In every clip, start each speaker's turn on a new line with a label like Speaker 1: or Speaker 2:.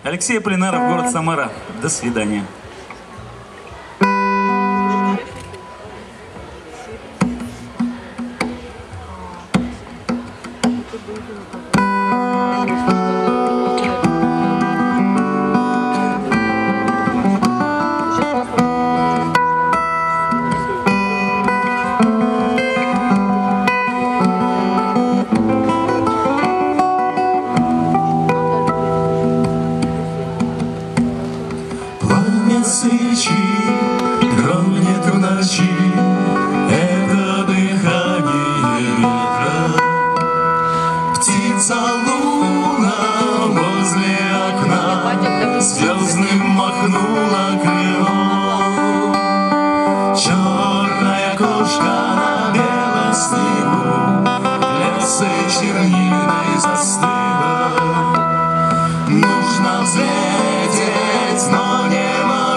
Speaker 1: Алексей Полинаров, город Самара. До свидания.
Speaker 2: Свечи дрогнет в ночи, это дыхание ветра. Птица луна возле окна звездным махнула крылом. Черная кошка на белом снегу лесой чернильной застыла. Нужно взлететь, но не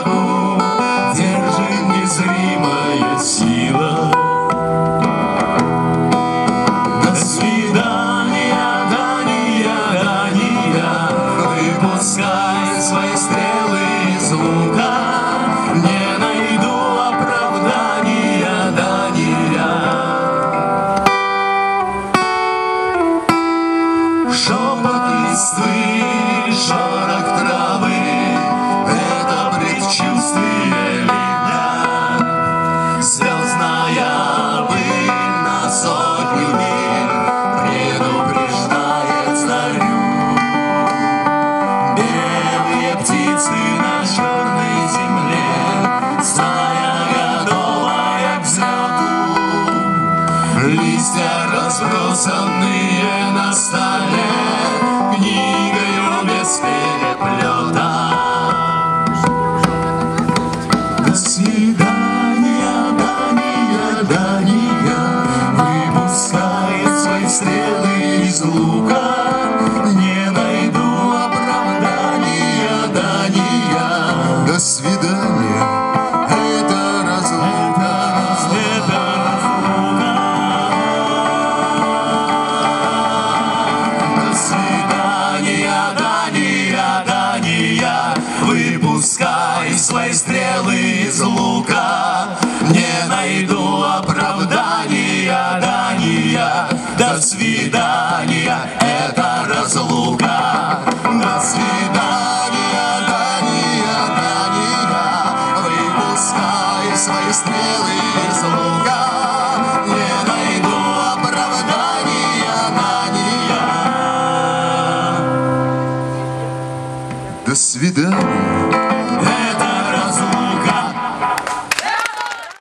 Speaker 2: незримая сила. До свидания, Дания, Дания, выпускай свои стрелы из лука. Не найду оправдания, Дания. Шепот листвы, шорох травы — это предчувствие ливня. Звездная пыль на сотню миль предупреждает зарю. Белые птицы на черной земле, стая готовая к взлету. Листья разбросанные на столе, книгою без переплета. До свидания, Дания, Дания, выпускает свои стрелы из лука. Не найду оправдания, Дания. До свидания, это разлука. Это разлука. До свидания, Дания, Дания, выпускай свои стрелы из лука. Не найду оправдания, Дания. До свидания, это разлука. До свидания, Дания, Дания, выпускай свои стрелы из лука. Не найду оправдания, Дания. До свидания.